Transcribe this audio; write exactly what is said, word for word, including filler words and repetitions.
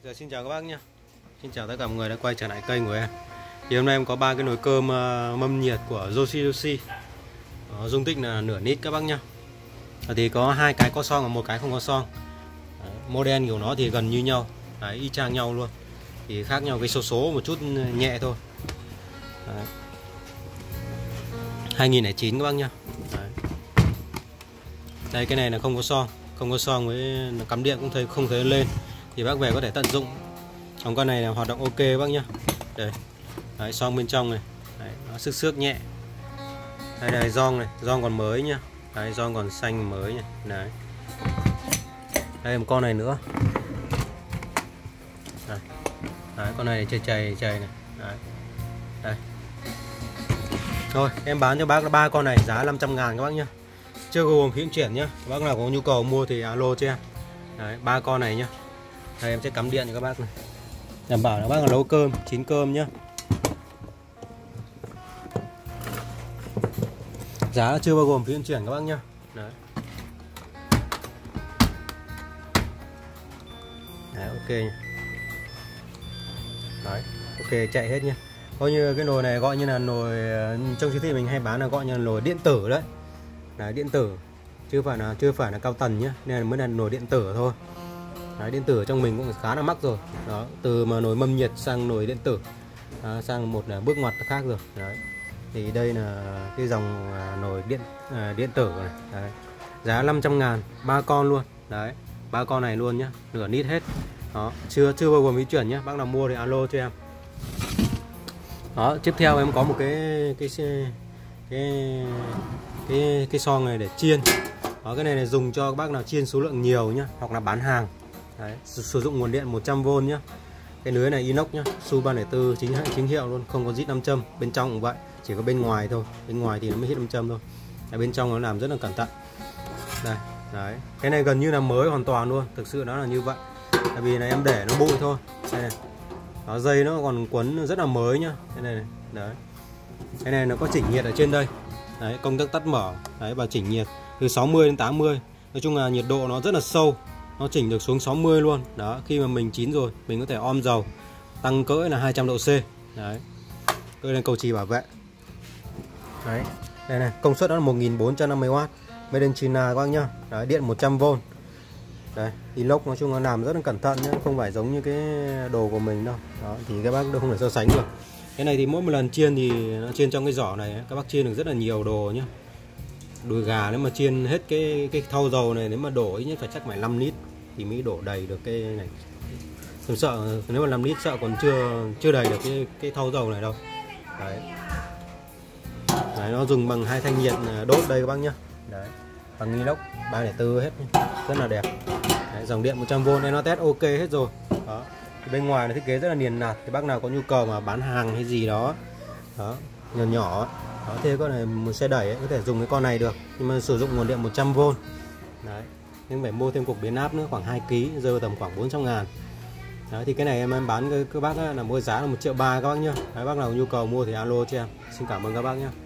Giờ xin chào các bác nhé. Xin chào tất cả mọi người đã quay trở lại kênh của em. Thì hôm nay em có ba cái nồi cơm uh, mâm nhiệt của Joshi Joshi. Đó, dung tích là nửa lít các bác nhá. Thì có hai cái có xoong và một cái không có xoong. Đấy, model của nó thì gần như nhau. Đấy, y chang nhau luôn. Thì khác nhau cái số số một chút nhẹ thôi. Đấy. hai nghìn lẻ chín các bác nhá. Đấy. Đây cái này là không có xoong, không có xoong với cắm điện cũng thấy không thấy lên. Thì bác về có thể tận dụng. Còn con này là hoạt động ok bác nhá. Đây. Đấy, xoong bên trong này. Đấy, nó sức xước nhẹ. Đây này giòn này, giòn còn mới nhá. Đấy, giòn còn xanh mới nhá. Đấy. Đây một con này nữa. Đấy. Đấy, con này chảy chảy chảy này. Đấy. Đây. Thôi, em bán cho bác là ba con này giá năm trăm ngàn các bác nhá. Chưa gồm phí vận chuyển nhá. Bác nào có nhu cầu mua thì alo cho em. Đấy, ba con này nhá. Đây em sẽ cắm điện cho các bác này. Đảm bảo là bác là nấu cơm, chín cơm nhá. Giá chưa bao gồm phí vận chuyển các bác nhá. Đấy. Đấy, ok nhá. Đấy, ok chạy hết nhá. Coi như cái nồi này gọi như là nồi trong siêu thị mình hay bán là gọi như là nồi điện tử đấy. Đấy, điện tử chứ phải là chưa phải là cao tầng nhá, nên là mới là nồi điện tử thôi. Đấy, điện tử trong mình cũng khá là mắc rồi. Đó, từ mà nồi mâm nhiệt sang nồi điện tử, à, sang một là bước ngoặt khác rồi. Đấy. Thì đây là cái dòng à, nồi điện à, điện tử này. Đấy. Giá năm trăm ngàn, ba con luôn. Đấy, ba con này luôn nhá, nửa lít hết. Đó, chưa chưa bao gồm phí chuyển nhá, bác nào mua thì alo cho em. Đó, tiếp theo em có một cái cái cái cái cái, cái xoong này để chiên. Đó, cái này là dùng cho các bác nào chiên số lượng nhiều nhá, hoặc là bán hàng. Đấy, sử dụng nguồn điện một trăm vôn nhá. Cái lưới này inox nhá, Su ba không bốn chính chính hiệu luôn, không có rít nam châm. Bên trong cũng vậy, chỉ có bên ngoài thôi, bên ngoài thì nó mới hít nam châm thôi. Ở bên trong nó làm rất là cẩn thận. Đây, đấy. Cái này gần như là mới hoàn toàn luôn, thực sự nó là như vậy. Tại vì này em để nó bụi thôi. Đây này. Đó, dây nó còn quấn rất là mới nhá. Cái này này, đấy. Cái này nó có chỉnh nhiệt ở trên đây. Đấy, công tắc tắt mở, đấy, và chỉnh nhiệt từ sáu mươi đến tám mươi. Nói chung là nhiệt độ nó rất là sâu. Nó chỉnh được xuống sáu mươi luôn. Đó, khi mà mình chín rồi, mình có thể om dầu, tăng cỡ là hai trăm độ C. Đấy. Đây là cầu chì bảo vệ. Đấy. Đây này, công suất đó là một nghìn bốn trăm năm mươi oát. Made in China các bác nhá. Đấy, điện một trăm vôn. Đây, inox nói chung là làm rất là cẩn thận nhá, không phải giống như cái đồ của mình đâu. Đó, thì các bác đâu không thể so sánh được. Cái này thì mỗi một lần chiên thì nó chiên trong cái giỏ này, các bác chiên được rất là nhiều đồ nhá. Đùi gà nếu mà chiên hết cái cái thau dầu này, nếu mà đổ ít nhất phải chắc phải năm lít thì mới đổ đầy được cái này. Tôi sợ nếu mà năm lít sợ còn chưa chưa đầy được cái cái thau dầu này đâu. Đấy. Đấy, nó dùng bằng hai thanh nhiệt đốt đây các bác nhá. Đấy. Bằng inox ba không bốn hết nhá. Rất là đẹp. Đấy, dòng điện một trăm vôn này nó test ok hết rồi. Đó. Thì bên ngoài nó thiết kế rất là niền nạt, thì bác nào có nhu cầu mà bán hàng hay gì đó, đó nhỏ nhỏ đó, thế con này một xe đẩy ấy, có thể dùng cái con này được, nhưng mà sử dụng nguồn điện một trăm vôn. Đấy, nhưng phải mua thêm cục biến áp nữa khoảng hai ki lô gam, rơi tầm khoảng bốn trăm ngàn. Đấy, thì cái này em, em bán các bác là mua giá là một triệu ba các bác nhá. Đấy, bác nào có nhu cầu mua thì alo cho em. Xin cảm ơn các bác nhé.